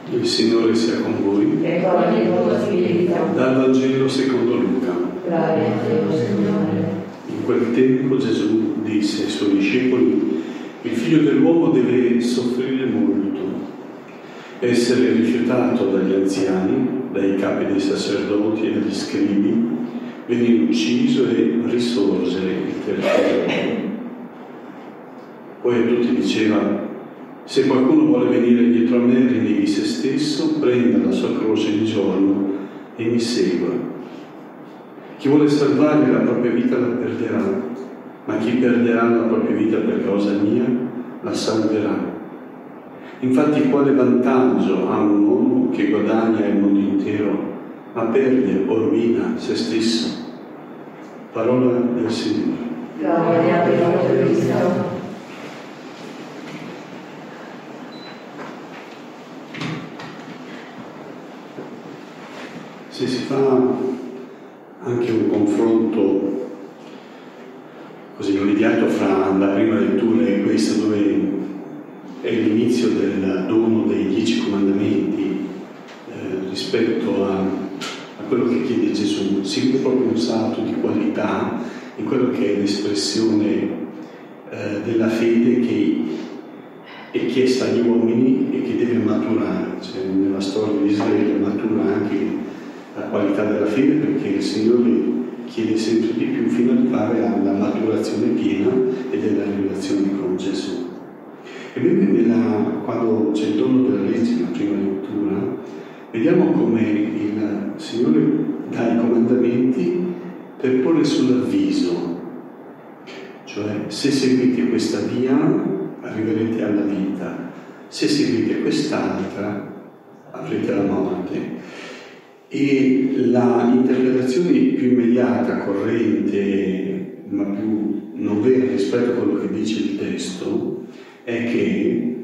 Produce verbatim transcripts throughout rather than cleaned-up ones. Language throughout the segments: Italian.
Il Signore sia con voi. E con il tuo spirito. Dal Vangelo secondo Luca. Gloria a te, Signore. In quel tempo Gesù disse ai suoi discepoli: il Figlio dell'uomo deve soffrire molto, essere rifiutato dagli anziani, dai capi dei sacerdoti e dagli scribi, venire ucciso e risorgere il terzo giorno. Poi a tutti diceva: se qualcuno vuole venire dietro a me, rinneghi se stesso, prenda la sua croce di giorno e mi segua. Chi vuole salvare la propria vita la perderà, ma chi perderà la propria vita per causa mia la salverà. Infatti quale vantaggio ha un uomo che guadagna il mondo intero, ma perde o rovina se stesso? Parola del Signore. Gloria a te, Cristo. Se si fa anche un confronto così immediato fra la prima lettura e questa, dove è l'inizio del dono dei dieci comandamenti, eh, rispetto a, a quello che chiede Gesù, si vede proprio un salto di qualità in quello che è l'espressione eh, della fede che è chiesta agli uomini e che deve maturare. Cioè, nella storia di Israele matura anche la qualità della fede, perché il Signore chiede sempre di più fino ad arrivare alla maturazione piena e della relazione con Gesù. E nella, quando c'è il dono della legge, nella prima lettura, vediamo come il Signore dà i comandamenti per porre sull'avviso, cioè se seguite questa via arriverete alla vita, se seguite quest'altra avrete la morte. E la interpretazione più immediata, corrente, ma più non vera rispetto a quello che dice il testo, è che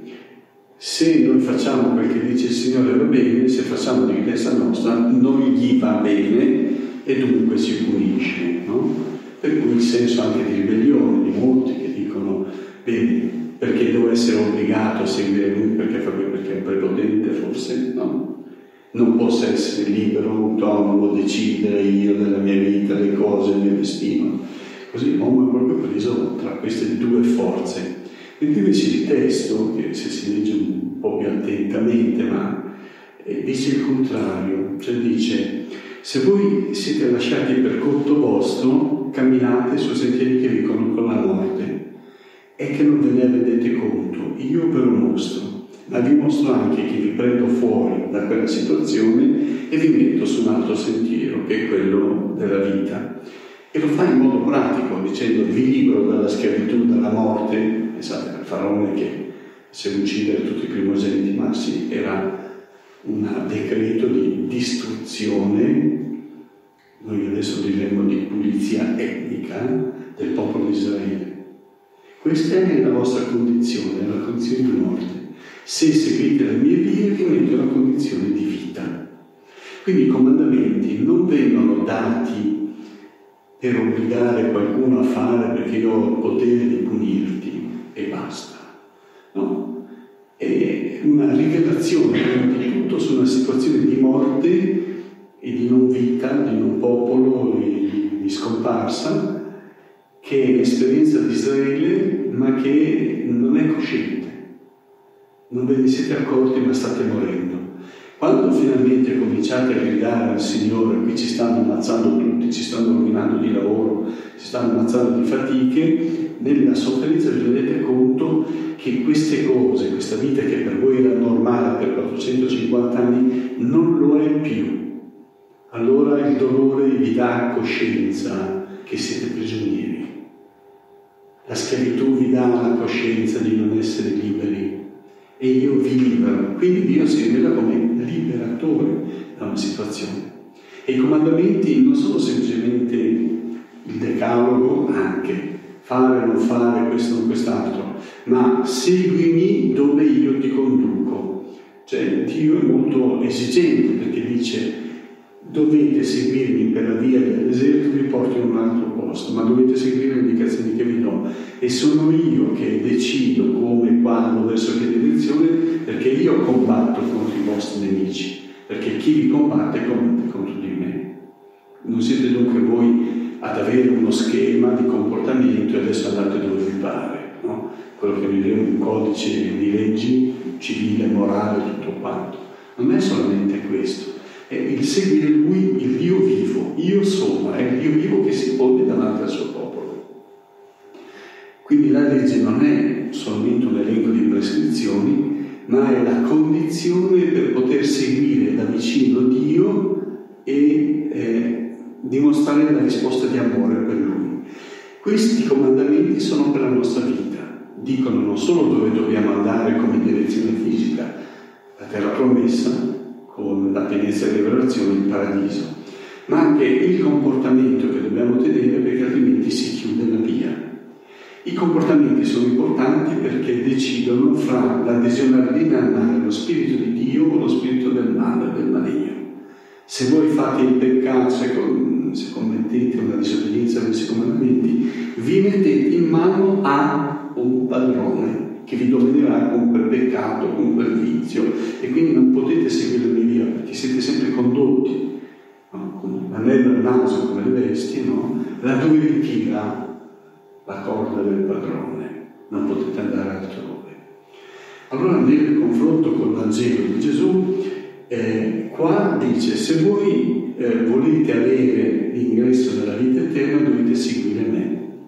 se noi facciamo quel che dice il Signore va bene, se facciamo di testa nostra non gli va bene e dunque ci punisce, no? Per cui il senso anche di ribellione di molti che dicono: bene, perché devo essere obbligato a seguire lui perché, perché è prepotente, forse no? Non posso essere libero, autonomo, decidere io della mia vita, le cose, il mio destino. Così l'uomo è proprio preso tra queste due forze. Mentre invece il testo, che se si legge un po' più attentamente, ma eh, dice il contrario, cioè dice: se voi siete lasciati per conto vostro, camminate su sentieri che vi conducono alla morte, e che non ve ne rendete conto, io ve lo mostro. Ma vi mostro anche che vi prendo fuori da quella situazione e vi metto su un altro sentiero, che è quello della vita. E lo fa in modo pratico, dicendo: vi libero dalla schiavitù, dalla morte. Pensate al faraone che se uccidere tutti i primogeniti, ma sì, era un decreto di distruzione, noi adesso diremmo di pulizia etnica del popolo di Israele. Questa è la vostra condizione, la condizione di morte. Se seguite le mie vie vi metto una condizione di vita. Quindi i comandamenti non vengono dati per obbligare qualcuno a fare perché io ho il potere di punirti e basta. No? È una rivelazione prima di tutto su una situazione di morte e di non vita, di un popolo e di scomparsa, che è l'esperienza di Israele, ma che non è cosciente. Non ve ne siete accorti, ma state morendo. Quando finalmente cominciate a gridare al Signore: qui ci stanno ammazzando tutti, ci stanno rovinando di lavoro, ci stanno ammazzando di fatiche, nella sofferenza vi rendete conto che queste cose, questa vita che per voi era normale per quattrocentocinquanta anni, non lo è più. Allora il dolore vi dà coscienza che siete prigionieri. La schiavitù vi dà la coscienza di non essere liberi. E io vi libero. Quindi Dio si rivela come liberatore da una situazione. E i comandamenti non sono semplicemente il decalogo, anche fare o non fare questo o quest'altro, ma seguimi dove io ti conduco. Cioè Dio è molto esigente, perché dice: dovete seguirmi per la via del deserto, vi porto in un altro posto, ma dovete seguire le indicazioni che vi do. E sono io che decido come, quando, verso che direzione, perché io combatto contro i i vostri nemici, perché chi vi combatte combatte contro di me. Non siete dunque voi ad avere uno schema di comportamento e adesso andate dove vi pare, no? Quello che vedremo un codice di leggi civile, morale, tutto quanto. Non è solamente questo, è il seguire Lui, il Dio vivo. Io sono, è il Dio vivo che si pone davanti al suo popolo. Quindi la legge non è solamente un elenco di prescrizioni, ma è la condizione per poter seguire da vicino Dio e eh, dimostrare la risposta di amore per Lui. Questi comandamenti sono per la nostra vita, dicono non solo dove dobbiamo andare come direzione fisica, la terra promessa, con la pienezza delle rivelazioni, il paradiso, ma anche il comportamento che dobbiamo tenere, perché altrimenti si chiude la via. I comportamenti sono importanti perché decidono fra l'adesione radicale allo spirito di Dio o lo spirito del male, del maligno. Se voi fate il peccato, se, se commettete una disobbedienza a questi comandamenti, vi mettete in mano a un padrone che vi dominerà con quel peccato, con quel vizio, e quindi non potete seguire ogni via perché siete sempre condotti, no? Con l'anello al naso come le bestie, no? Laddove vi tira la corda del padrone, non potete andare altrove. Allora nel confronto col Vangelo di Gesù, eh, qua dice: se voi eh, volete avere l'ingresso nella vita eterna dovete seguire me,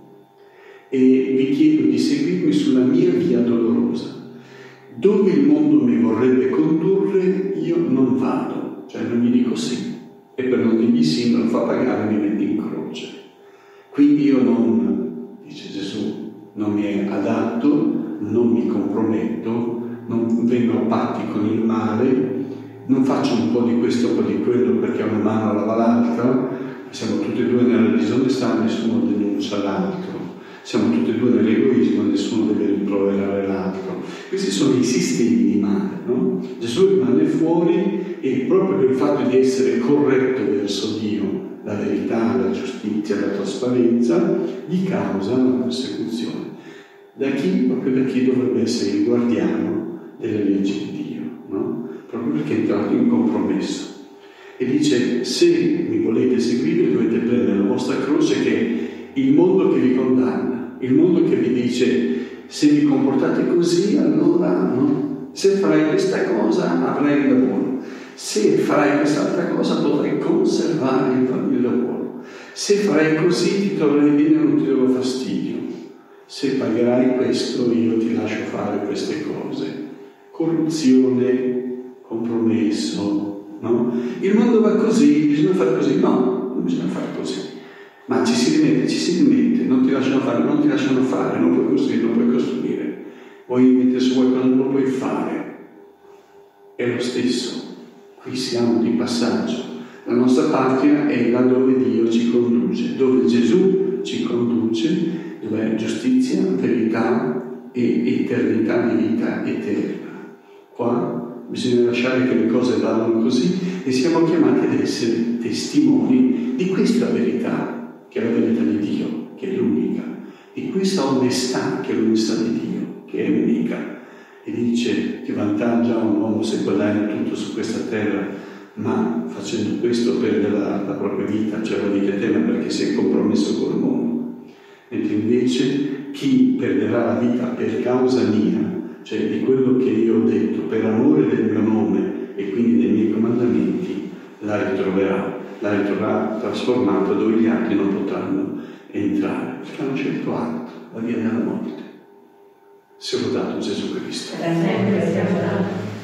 e vi chiedo di seguirmi sulla mia via dolorosa. Dove il mondo mi vorrebbe condurre io non vado, cioè non gli dico sì, e per non dirgli sì me lo fa pagare, mi mette in croce. Quindi io non, dice Gesù, non mi è adatto, non mi comprometto, non vengo a patti con il male, non faccio un po' di questo, un po' di quello perché una mano lava l'altra, siamo tutti e due nella disonestà, nessuno denuncia l'altro, siamo tutti e due nell'egoismo, nessuno deve rimproverare l'altro. Questi sono i sistemi di male, no? Gesù rimane fuori e proprio per il fatto di essere corretto verso Dio, la verità, la giustizia, la trasparenza, gli causa la persecuzione. Da chi? Proprio da chi dovrebbe essere il guardiano delle leggi di Dio, no? Proprio perché è entrato in compromesso. E dice: se mi volete seguire dovete prendere la vostra croce, che è il mondo che vi condanna, il mondo che vi dice: se vi comportate così allora no, se farai questa cosa avrai il lavoro, se farai quest'altra cosa potrai conservare il lavoro, se farai così ti troverai bene e non ti darò fastidio, se pagherai questo io ti lascio fare queste cose. Corruzione, compromesso, no? Il mondo va così, bisogna fare così. No, non bisogna fare così. Ma ci si rimette, ci si rimette, non ti lasciano fare, non ti lasciano fare, non puoi costruire, non puoi costruire. Vuoi mettere su qualcosa, non lo puoi fare. È lo stesso. Qui siamo di passaggio. La nostra patria è là dove Dio ci conduce, dove Gesù ci conduce, dove è giustizia, verità e eternità di vita eterna. Qua bisogna lasciare che le cose vadano così e siamo chiamati ad essere testimoni di questa verità, che è la verità di Dio, che è l'unica, di questa onestà, che è l'onestà di Dio, che è unica. E dice: ti vantaggia un uomo se guadagna tutto su questa terra, ma facendo questo perderà la propria vita, cioè la vita eterna, perché si è compromesso col mondo. Mentre invece chi perderà la vita per causa mia, cioè di quello che io ho detto, per amore del mio nome e quindi dei miei comandamenti, la ritroverà, la ritroverà trasformata dove gli altri non potranno entrare, perché hanno scelto altro, la via della morte. Sia lodato Gesù Cristo. Per sempre sia lodato.